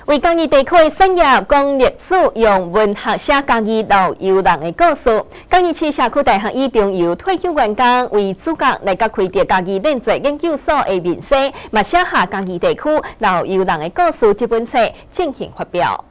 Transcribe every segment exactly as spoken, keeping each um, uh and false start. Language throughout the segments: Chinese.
为嘉义地区的产业讲历史，用文学写嘉义老游人的故事。嘉义市社区大学以中游退休员工为主角，来甲开设嘉义练习研究所的面世，嘛写下嘉义地区老游人的故事这本册进行发表。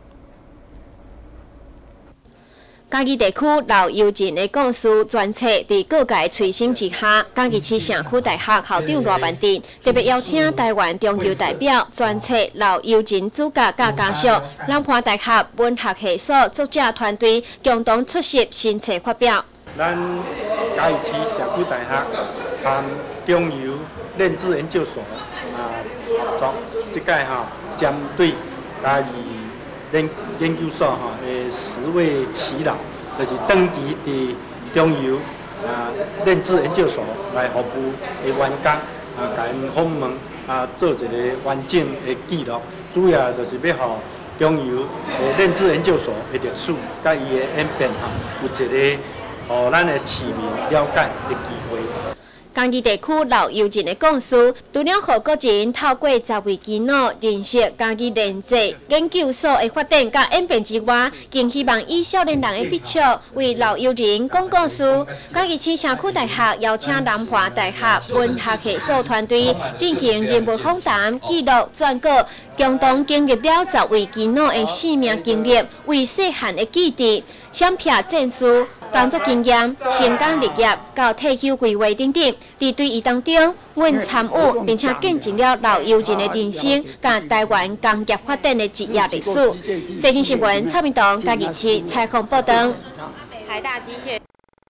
嘉义地区老游人的故事专册，伫各界催生之下，嘉义市社区大学校长罗万定特别邀请台湾中游代表、专册老游人主角甲家属、南华大学文学系所作者团队共同出席新册发表。 咱嘉义市社区大学和中游练知研究所啊合作，即届哈针对嘉义 研研究所哈的十位耆老，就是登记伫中游啊练知研究所来服务的员工啊，甲因访问啊，做一个完整的记录。主要就是要互中游的练知研究所的历史，甲伊的演变哈，有一个互咱的市民了解的机会。 嘉义地区老游人的故事，除了互国人透过十位耆老认识嘉义练习研究所的发展甲演变之外，更希望以少年人的笔触为老游人讲故事。嘉义市社区大学邀请南华大学文学系所团队进行人物访谈、记录、撰稿，共同经历了十位耆老的生命经历，为细汉的记忆、闪片证书。 工作经验、成功立业到退休规划等等，伫对伊当中，阮参与并且见证了老游人的人生，甲台湾工业发展的职业历史。最新新闻，蔡明东嘉义市采访报道。台大机械。